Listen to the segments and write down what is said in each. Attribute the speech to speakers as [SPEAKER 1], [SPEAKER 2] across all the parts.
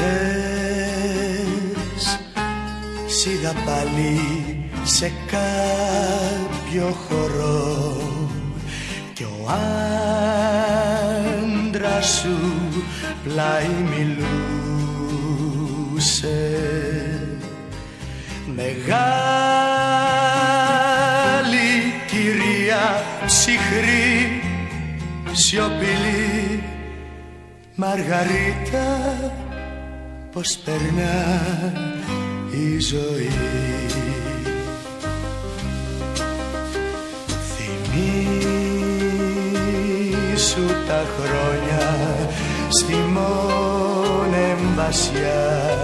[SPEAKER 1] Χτες σ' πάλι σε κάποιο χώρο κι ο άντρας σου πλάι μιλούσε. Μεγάλη κυρία ψυχρή σιωπηλή Μαργαρίτα, πως περνά η ζωή. Θυμήσου τα χρόνια στη Μονεμβασιά,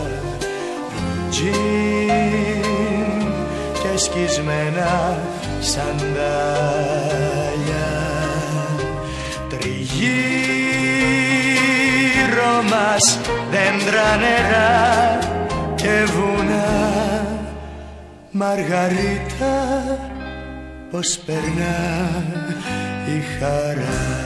[SPEAKER 1] τζιν και σκισμένα σαντάλια. Τριγύρω μας δέντρα, νερά και βουνά. Μαργαρίτα, πως περνά η χαρά.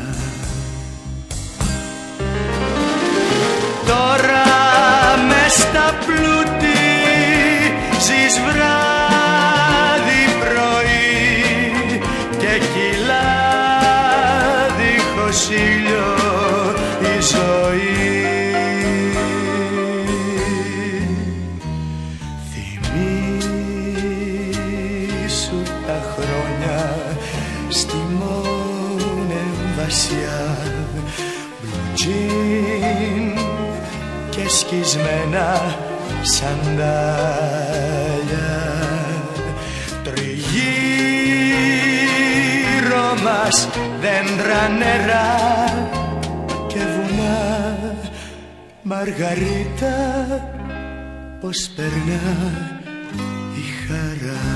[SPEAKER 1] Τώρα μες στα πλούτη ζεις βράδυ πρωί και κυλά δίχως ήλιο η ζωή. Θυμήσου τα χρόνια στη Μονεμβασιά, μπλουτζίν και σκισμένα σαντάλια. Τριγύρω μας δέντρα, νερά και βουνά. Μαργαρίτα, πως περνά η χαρά.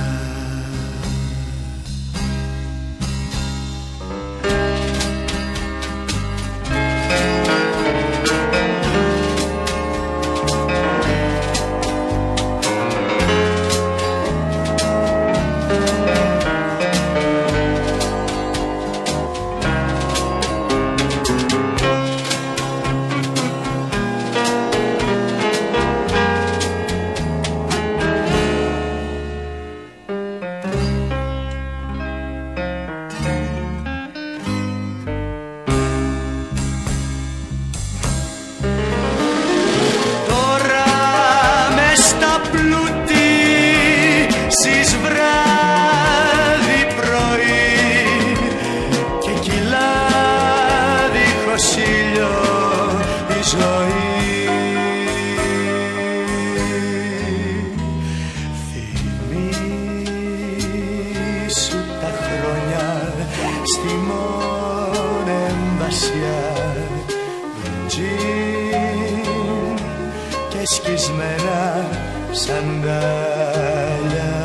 [SPEAKER 1] Θυμήσου τα χρόνια στη Μονεμβασιά, τζιν και σκισμένα σαντάλια.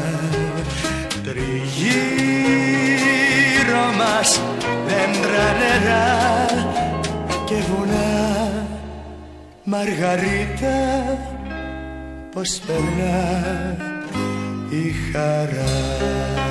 [SPEAKER 1] Τριγύρω μας δέντρα, νερά και βουνά. Μαργαρίτα, πως περνά η χαρά.